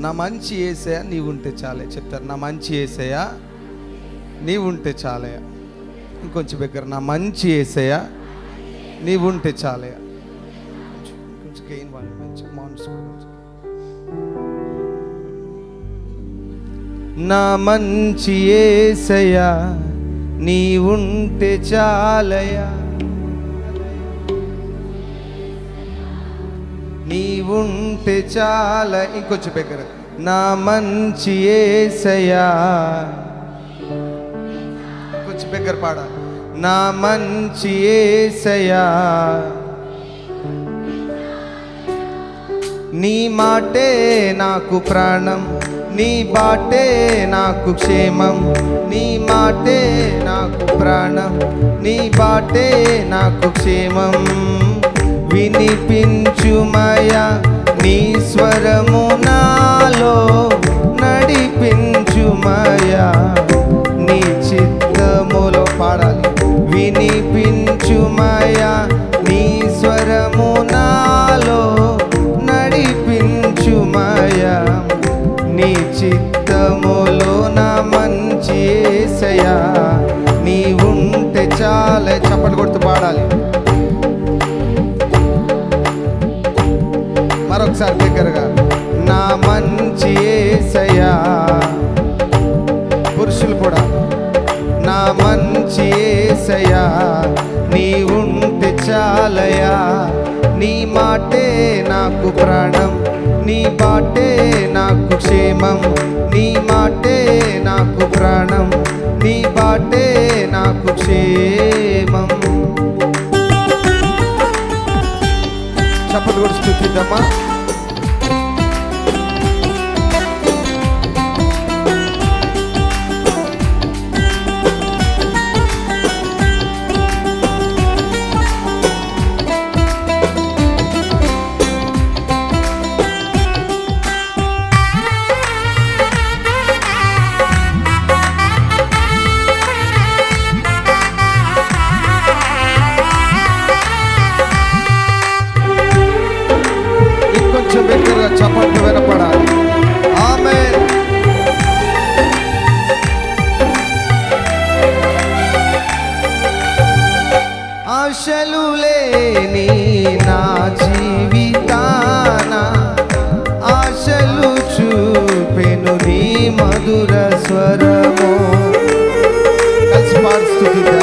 నా మంచి యేసయ్య నీవుంటే చాలే చెప్తారు. నా మంచి యేసయ్య నీవుంటే చాలయ్య. ఇంకొంచెం దగ్గర, నా మంచి యేసయ్య నీవుంటే చాలయ్య. కొంచెం గెయిన్ వాళ్ళు మంచి మాన్స్. నా మంచి యేసయ్య నీవుంటే చాలయ్య, నీవుంటే చాల. ఇంకొంచెం దగ్గర, నా మంచి యేసయ్య. కొంచెం దగ్గర పాడాలి. నా మంచి యేసయ్య నీ మాటే నాకు ప్రాణం, నీ బాటే నాకు క్షేమం. నీ మాటే నాకు ప్రాణం, నీ బాటే నాకు క్షేమం. వినిపించుమయా నీ స్వరము నాలో, నడిపించుమయా నీ చిత్తములో. పాడాలి. వినిపించుమయా నీ స్వరము నాలో, నడిపించుమయా నీ చిత్తములో. నా మంచి యేసయ్య నీవుంటే చాలే. చప్పట్లు కొడుతూ పాడాలి. మరొకసారి దగ్గరగా, నా మంచి యేసయ్య. పురుషులు కూడా, నా మంచి యేసయ్య నీవుంటే చాలయ్యా. నీ మాటే నాకు ప్రాణం, నీ బాటే నాకు క్షేమం. నీ మాటే నాకు ప్రాణం, నీ బాటే నాకు క్షేమం. చప్పట్లు కూడా స్తుతిద్దామా. చప్పట్లు వినపడాలి. ఆమేన్. ఆశలు లేని నా జీవితాన ఆశలు చూపెను నీ మధుర స్వరము. కలిసి పాడుస్తుందా.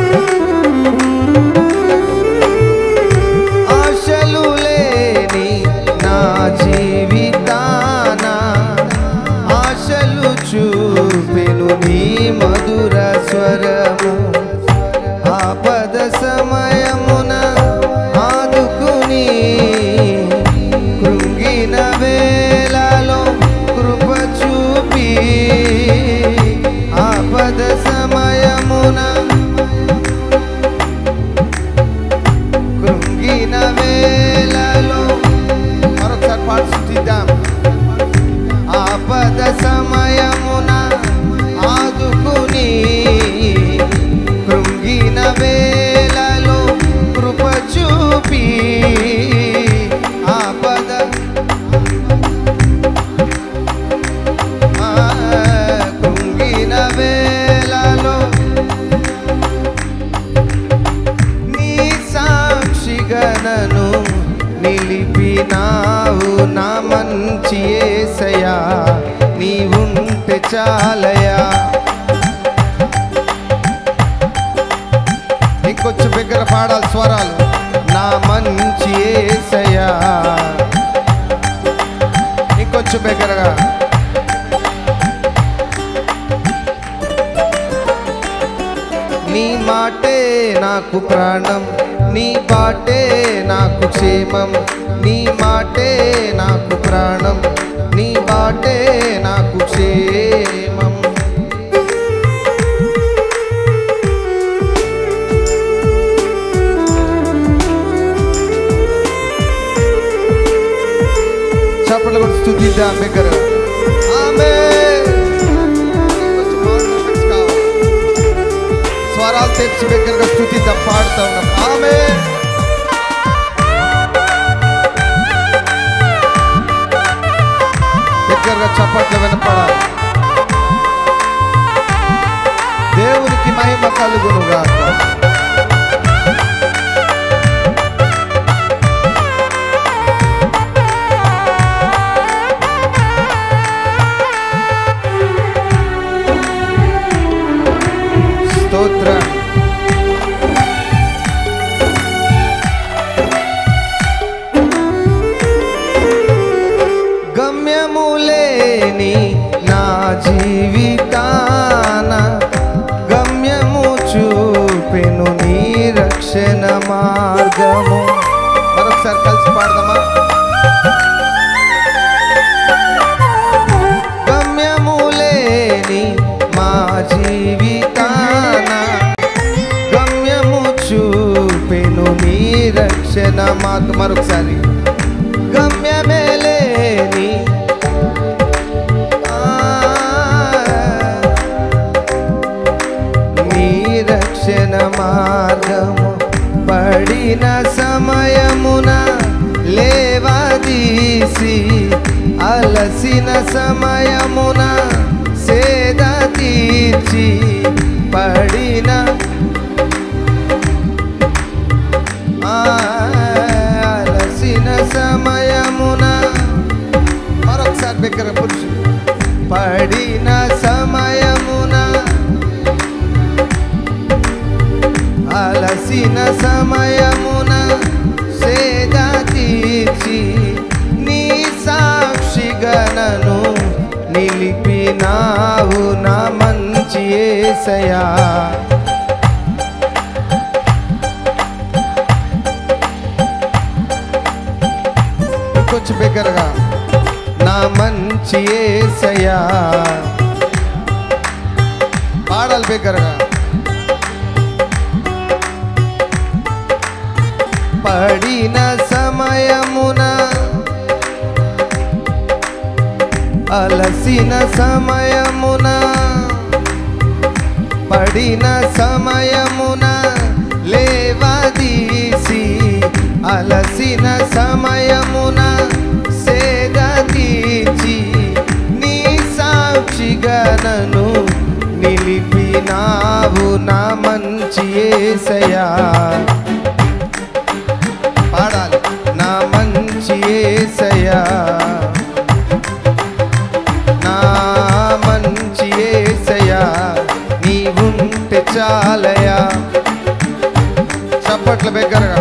ఆశలు లేని నా జీవితాన ఆశలు చూపెను నీ మధుర స్వరము. ఆపద సమయమున ఆదుకుని కృంగిన వేళలో కృప చూపి. ఆపద సమయమున కృంగిన వేళలో. మరొకసారి పాడుతుందాం. ఆపద సమయమున ఆదుకుని కృంగిన వేళలో కృప చూపి. ఆపద కృంగిన వేళలో నీ సాక్షిగా నన్ను నిలిపినావు. నా మంచి యేసయ్య నీవుంటే చాలయ్యా. ఇంకొంచెం దగ్గర పాడాలి స్వరాలు. నా మంచి యేసయ్య. ఇంకొంచెం దగ్గరగా, నీ మాటే నాకు ప్రాణం, నీ బాటే నాకు క్షేమం. నీ మాటే నాకు ప్రాణం, నీ బాటే నాకు క్షేమం. చప్పట్లు కూడా స్తుతిద్దాం దగ్గర. ఆమేన్. స్వరాలు తెచ్చి దగ్గరగా స్తుతిద్దాం, పాడుతా ఉన్నాం. ఆమేన్. బిగ్గరగా చప్పట్లు వినపడాలి. దేవునికి మహిమ కలుగునుగాక. స్తోత్రం. గమ్యములేని నా జీవితాన గమ్యము చూపెను నీ రక్షణ మార్గము. మరొకసారి కలిసి పాడదామా? గమ్యములేని మా జీవితాన గమ్యము చూపెను నీ రక్షణ మార్గం. మరొకసారి గమ్యమే లేని నీ రక్షణ మార్గము పడిన సమయమున లేవదీసి అలసిన సమయమున సేద తీర్చి పడిన అలసిన సమయమున మరొకసారి బిగ్గర పురుషులు పడిన సమయమున అలసిన సమయమున సేద తీర్చి నీ సాక్షిగా నన్ను నిలిపినావు నా మంచి యేసయ్యా. కొంచెం బిగ్గరగా నా మంచి యేసయ్యా పాడాలి బిగ్గరగా. పడిన సమయమున అలసిన సమయమున పడిన సమయమున లేవదీసి అలసిన సమయమున సేద తీర్చి నీ సాక్షిగా నన్ను నిలిపినావు నా మంచి యేసయ్యా. పాడాలి. నా మంచి యేసయ్యా, నా మంచి యేసయ్యా, నీవుంటే చాలయా. చప్పట్ల బిగ్గరగా.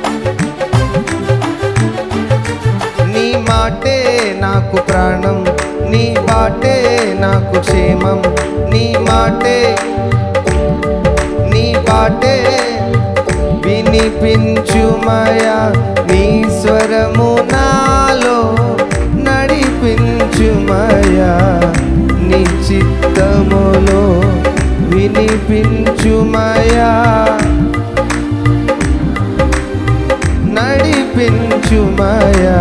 నీ మాటే నాకు ప్రాణం, నీ బాటే నాకు క్షేమం, నీ మాటే నీ బాటే వినిపించుమయా, నీ స్వరము నాలో నడిపించుమయా, నీ చిత్తములో వినిపించుమయా, నడిపించుమయా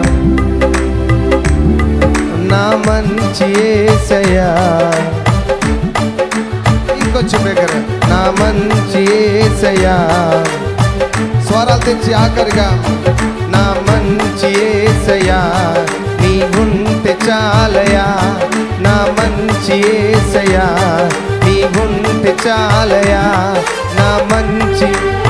నా మంచి యేసయ్యా. ఇంకొంచెం దగ్గర నా మంచి యేసయ్యా. స్వరాలు తెచ్చి ఆఖరిగా నా మంచి యేసయ్యా, నీవుంటే చాలయా. నా మంచి యేసయ్యా, నీవుంటే చాలయా. నా మంచి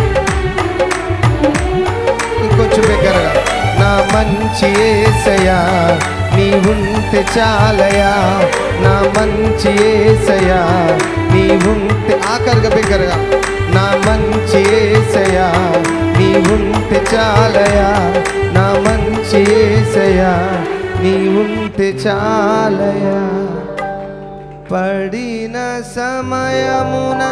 ఇంకొంచెం దగ్గరగా నా మంచి యేసయ్యా, నీవుంటే చాలయా. నా మంచి యేసయ్యా, నీవుంటే ఆఖరిగా బిగ్గరగా నా మంచి యేసయ్యా, నీవుంటే చాలయా. నా మంచి యేసయ్యా, నీవుంటే చాలయా. పడిన సమయమున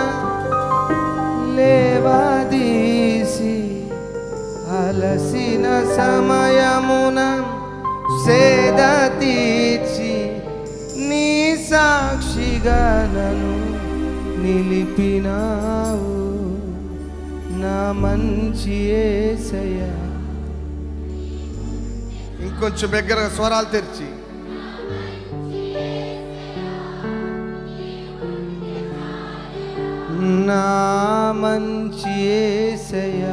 లేవదీసి అలసిన సమయమున సేద తీర్చి నీ సాక్షిగా నన్ను నిలిపినావు నా మంచి యేసయ్యా. ఇంకొంచెం బిగ్గరగా స్వరాలు తెరిచి నా మంచి యేసయ్యా,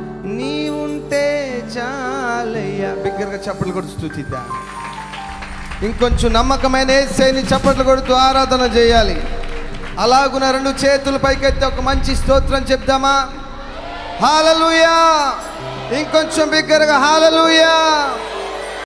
నీవుంటే చాలయ్యా. బిగ్గరగా చప్పట్లు కొట్టి స్తుతిద్దాం. ఇంకొంచెం నమ్మకమైన యేసయ్యని చప్పట్లు కొడుతూ ఆరాధన చేయాలి. అలాగున 2 చేతులు పైకెత్తి ఒక మంచి స్తోత్రం చెప్దామా? హల్లెలూయా. ఇంకొంచెం బిగ్గరగా హల్లెలూయా.